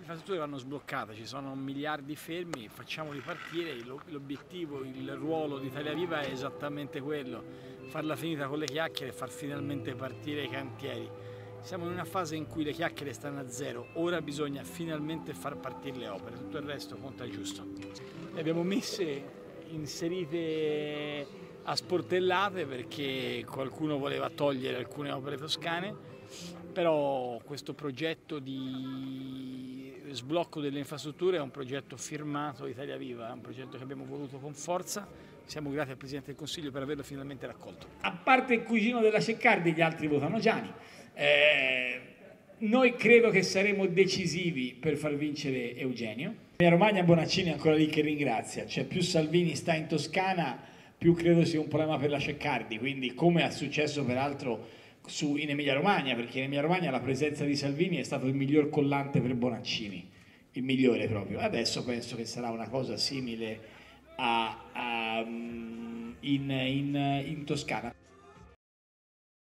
infrastrutture vanno sbloccate, ci sono miliardi fermi, facciamoli partire, l'obiettivo, il ruolo di Italia Viva è esattamente quello, farla finita con le chiacchiere e far finalmente partire i cantieri. Siamo in una fase in cui le chiacchiere stanno a zero, ora bisogna finalmente far partire le opere, tutto il resto conta giusto. Le abbiamo inserite a sportellate perché qualcuno voleva togliere alcune opere toscane, però questo progetto di sblocco delle infrastrutture è un progetto firmato Italia Viva, è un progetto che abbiamo voluto con forza, siamo grati al Presidente del Consiglio per averlo finalmente raccolto. A parte il cugino della Ceccardi, gli altri votano Gianni. Noi credo che saremo decisivi per far vincere Eugenio. Emilia Romagna, Bonaccini è ancora lì che ringrazia, cioè più Salvini sta in Toscana più credo sia un problema per la Ceccardi, quindi come è successo peraltro in Emilia Romagna, perché in Emilia Romagna la presenza di Salvini è stato il miglior collante per Bonaccini, il migliore proprio. Adesso penso che sarà una cosa simile in Toscana.